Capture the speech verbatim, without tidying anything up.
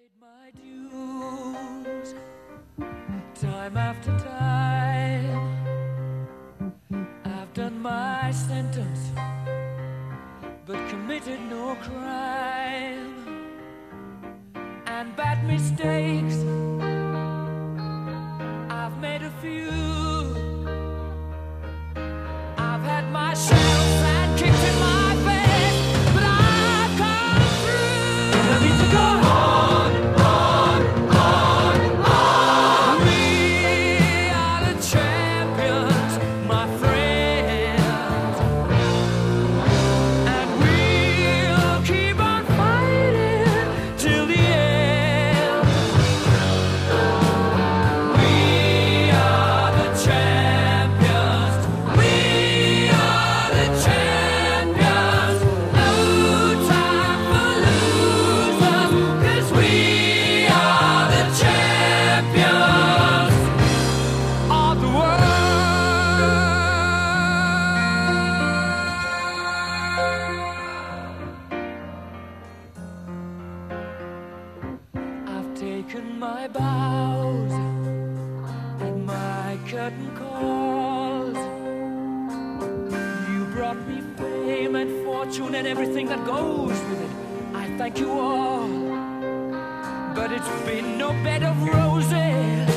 paid my dues time after time. I've done my sentence, but committed no crime. And bad mistakes, I've made a few. I've had my shells and kicked in my face, but I've come through. And I need to go on, on, on, on. We are the champions, my friends, and we'll keep on fighting till the end. We are the champions. We are the champions. No time for losers, 'cause we are the champions of the world. I've taken my bows and my curtain calls. You brought me fame and fortune and everything that goes with it. I thank you all, but it's been no bed of roses.